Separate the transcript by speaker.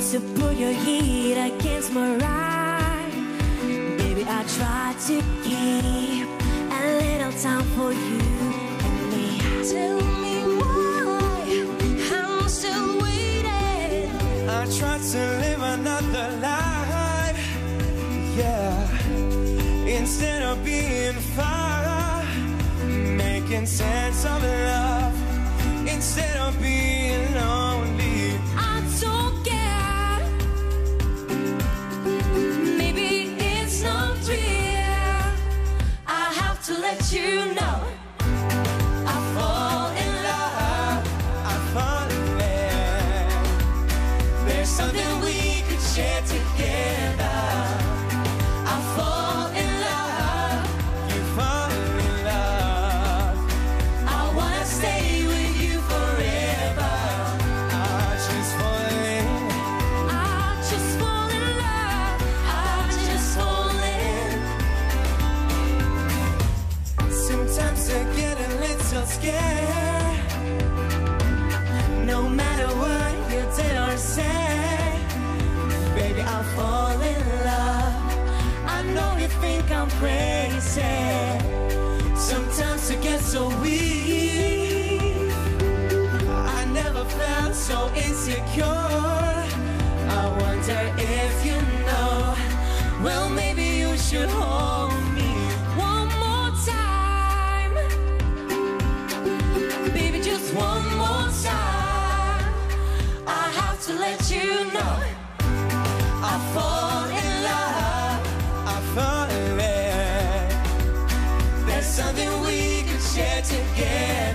Speaker 1: to put your heat against my right. Baby, I try to keep a little time for you and me. Tell me why I'm still waiting.
Speaker 2: I try to live another life, yeah. Instead of being far, making sense of love. Instead of being lonely,
Speaker 1: I don't care. Maybe it's not real. I have to let you know. I fall in love.
Speaker 2: I fall in love.
Speaker 1: There's something we could share together. I fall in love.
Speaker 2: You fall in love.
Speaker 1: I wanna stay with you forever.
Speaker 2: I just fall in.
Speaker 1: I just fall in love. I just fall in.
Speaker 2: Sometimes I get a little scared.
Speaker 1: No matter what you did or say, baby, I'll fall in love. I know you think I'm crazy. Sometimes I get so weak.
Speaker 2: I never felt so insecure.
Speaker 1: I wonder if you know. Well, maybe you should hold me one more time. Baby, just one more time. I have to let you know. I fall in love.
Speaker 2: I fall in love.
Speaker 1: There's something we could share together.